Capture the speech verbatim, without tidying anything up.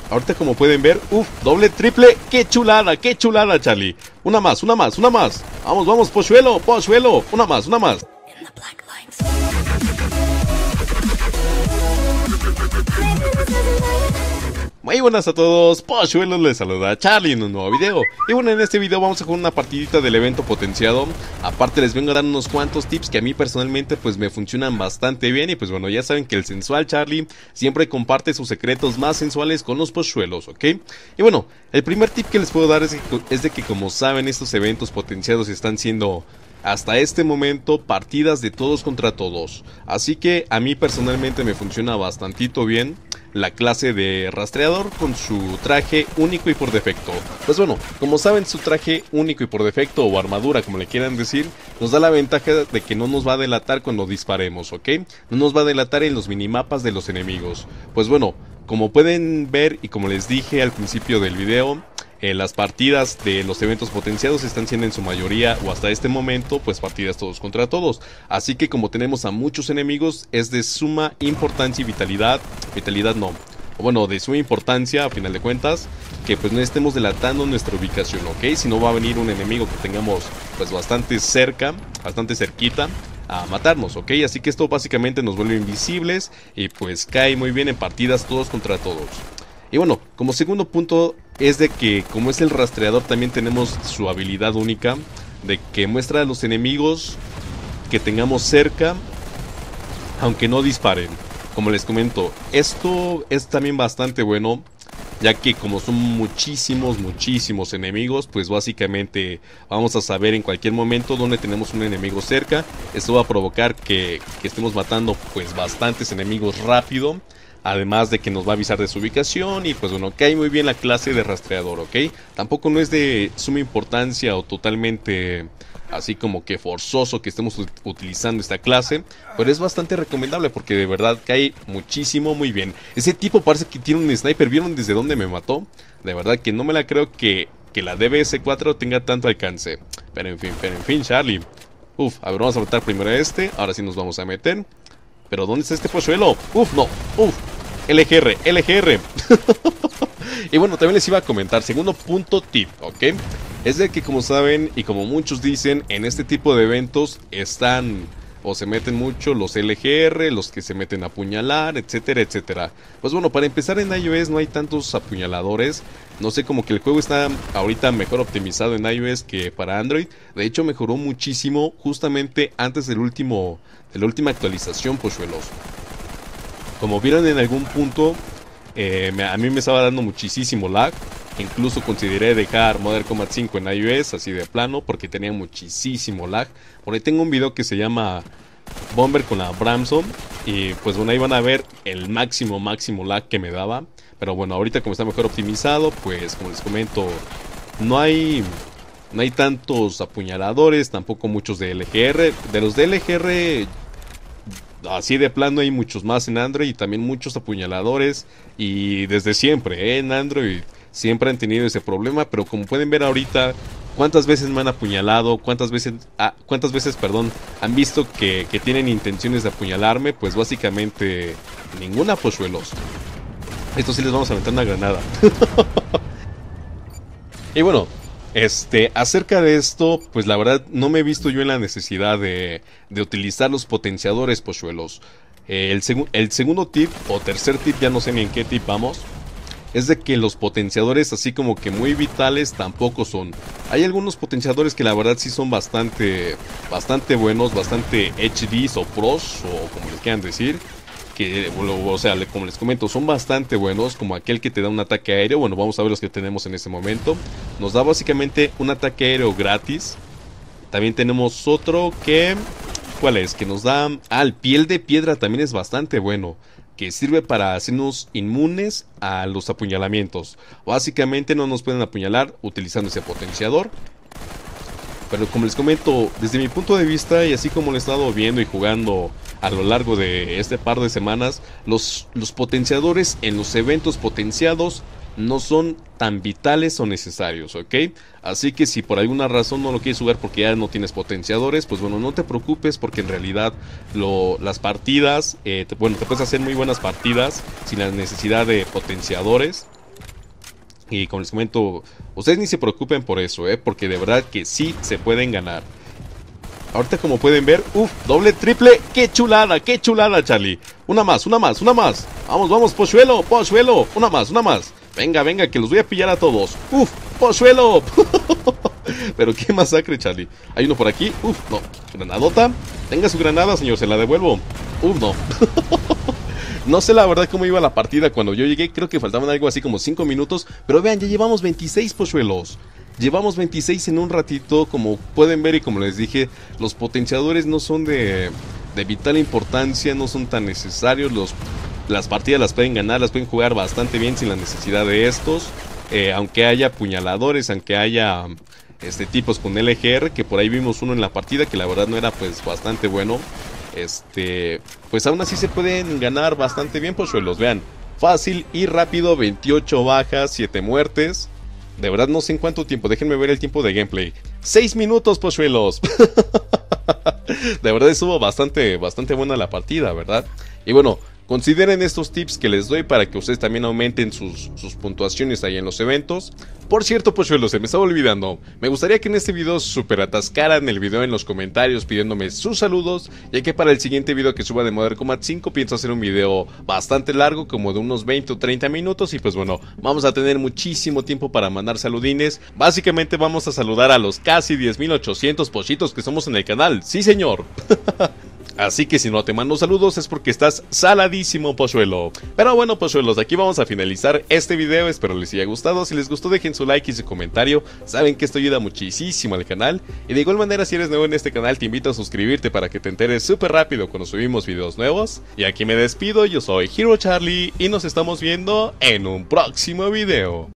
Ahorita como pueden ver, uff, doble, triple, qué chulada, qué chulada, Charlie. Una más, una más, una más. Vamos, vamos, Pochuelo, Pochuelo, una más, una más. Muy buenas a todos, Pochuelos, les saluda Charlie en un nuevo video. Y bueno, en este video vamos a jugar una partidita del evento potenciado. Aparte les vengo a dar unos cuantos tips que a mí personalmente pues me funcionan bastante bien. Y pues bueno, ya saben que el sensual Charlie siempre comparte sus secretos más sensuales con los Pochuelos, ¿ok? Y bueno, el primer tip que les puedo dar es, que, es de que, como saben, estos eventos potenciados están siendo hasta este momento partidas de todos contra todos. Así que a mí personalmente me funciona bastantito bien la clase de rastreador con su traje único y por defecto. Pues bueno, como saben, su traje único y por defecto, o armadura como le quieran decir, nos da la ventaja de que no nos va a delatar cuando disparemos, ¿ok? No nos va a delatar en los minimapas de los enemigos. Pues bueno, como pueden ver y como les dije al principio del video, Eh, las partidas de los eventos potenciados están siendo en su mayoría, o hasta este momento, pues partidas todos contra todos. Así que como tenemos a muchos enemigos, es de suma importancia y vitalidad, vitalidad no, o bueno, de suma importancia a final de cuentas, que pues no estemos delatando nuestra ubicación, ¿ok? Si no va a venir un enemigo que tengamos pues bastante cerca, bastante cerquita, a matarnos, ¿ok? Así que esto básicamente nos vuelve invisibles y pues cae muy bien en partidas todos contra todos. Y bueno, como segundo punto es de que como es el rastreador también tenemos su habilidad única de que muestra a los enemigos que tengamos cerca aunque no disparen. Como les comento, esto es también bastante bueno, ya que como son muchísimos, muchísimos enemigos, pues básicamente vamos a saber en cualquier momento dónde tenemos un enemigo cerca. Esto va a provocar que, que estemos matando pues bastantes enemigos rápido. Además de que nos va a avisar de su ubicación y pues bueno, cae muy bien la clase de rastreador, ¿ok? Tampoco no es de suma importancia o totalmente así como que forzoso que estemos utilizando esta clase, pero es bastante recomendable porque de verdad cae muchísimo muy bien. Ese tipo parece que tiene un sniper, ¿vieron desde dónde me mató? De verdad que no me la creo que, que la D B S cuatro tenga tanto alcance. Pero en fin, pero en fin, Charlie. Uf, a ver, vamos a matar primero a este, ahora sí nos vamos a meter. Pero ¿dónde está este Pochuelo? Uf, no, uf, L G R, L G R. Y bueno, también les iba a comentar, segundo punto tip, ¿ok? Es de que como saben y como muchos dicen, en este tipo de eventos están o se meten mucho los L G R, los que se meten a apuñalar, etcétera, etcétera. Pues bueno, para empezar en iOS no hay tantos apuñaladores. No sé, como que el juego está ahorita mejor optimizado en iOS que para Android. De hecho mejoró muchísimo justamente antes del último, de la última actualización, Pochuelos. Como vieron en algún punto, eh, me, a mí me estaba dando muchísimo lag. Incluso consideré dejar Modern Combat cinco en iOS así de plano porque tenía muchísimo lag. Por ahí tengo un video que se llama Bomber con la Bramson. Y pues bueno, ahí van a ver el máximo, máximo lag que me daba. Pero bueno, ahorita como está mejor optimizado, pues como les comento, no hay, no hay tantos apuñaladores, tampoco muchos de L G R. De los de L G R, así de plano hay muchos más en Android y también muchos apuñaladores. Y desde siempre, ¿eh? En Android siempre han tenido ese problema, pero como pueden ver ahorita, cuántas veces me han apuñalado, cuántas veces, ah, cuántas veces, perdón, han visto que, que tienen intenciones de apuñalarme, pues básicamente ninguna, Pochuelos. Esto sí les vamos a aventar una granada. Y bueno, este, acerca de esto, pues la verdad no me he visto yo en la necesidad de, de utilizar los potenciadores, Pochuelos. Eh, el, seg el segundo tip, o tercer tip, ya no sé ni en qué tip vamos, es de que los potenciadores así como que muy vitales tampoco son. Hay algunos potenciadores que la verdad sí son bastante, bastante buenos, bastante H Ds o pros, o como les quieran decir. Que, o sea, como les comento, son bastante buenos, como aquel que te da un ataque aéreo. Bueno, vamos a ver los que tenemos en este momento. Nos da básicamente un ataque aéreo gratis. También tenemos otro que... ¿Cuál es? Que nos da... Ah, el piel de piedra también es bastante bueno, que sirve para hacernos inmunes a los apuñalamientos. Básicamente no nos pueden apuñalar utilizando ese potenciador. Pero como les comento, desde mi punto de vista, y así como lo he estado viendo y jugando a lo largo de este par de semanas, los, los potenciadores en los eventos potenciados no son tan vitales o necesarios, ¿ok? Así que si por alguna razón no lo quieres jugar porque ya no tienes potenciadores, pues bueno, no te preocupes, porque en realidad lo, las partidas, eh, te, bueno, te puedes hacer muy buenas partidas sin la necesidad de potenciadores. Y como les comento, ustedes ni se preocupen por eso, ¿eh? Porque de verdad que sí se pueden ganar. Ahorita como pueden ver, uff, doble, triple, qué chulada, qué chulada, Charlie. Una más, una más, una más. Vamos, vamos, Pochuelo, Pochuelo, una más, una más. Venga, venga, que los voy a pillar a todos. Uff, Pochuelo. Pero qué masacre, Charlie. Hay uno por aquí, uff, no, granadota. Tenga su granada, señor, se la devuelvo. Uff, no. No sé la verdad cómo iba la partida cuando yo llegué, creo que faltaban algo así como cinco minutos. Pero vean, ya llevamos veintiséis Pochuelos. Llevamos veintiséis en un ratito, como pueden ver y como les dije, los potenciadores no son de, de vital importancia, no son tan necesarios, los, las partidas las pueden ganar, las pueden jugar bastante bien sin la necesidad de estos, eh, aunque haya apuñaladores, aunque haya este, tipos con L G R, que por ahí vimos uno en la partida que la verdad no era pues bastante bueno, este, pues aún así se pueden ganar bastante bien, Pochuelos, vean, fácil y rápido, veintiocho bajas, siete muertes. De verdad no sé en cuánto tiempo, déjenme ver el tiempo de gameplay. seis minutos, Pochuelos. De verdad estuvo bastante, bastante buena la partida, ¿verdad? Y bueno, consideren estos tips que les doy para que ustedes también aumenten sus, sus puntuaciones ahí en los eventos. Por cierto, Pochuelos, se me estaba olvidando, me gustaría que en este video super atascaran el video en los comentarios pidiéndome sus saludos, ya que para el siguiente video que suba de Modern Combat cinco pienso hacer un video bastante largo, como de unos veinte o treinta minutos, y pues bueno, vamos a tener muchísimo tiempo para mandar saludines. Básicamente vamos a saludar a los casi diez mil ochocientos pochitos que somos en el canal, sí señor. Así que si no te mando saludos es porque estás saladísimo, Pochuelo. Pero bueno, Pochuelos, aquí vamos a finalizar este video, espero les haya gustado. Si les gustó dejen su like y su comentario, saben que esto ayuda muchísimo al canal. Y de igual manera, si eres nuevo en este canal te invito a suscribirte para que te enteres súper rápido cuando subimos videos nuevos. Y aquí me despido, yo soy Hero Charlie y nos estamos viendo en un próximo video.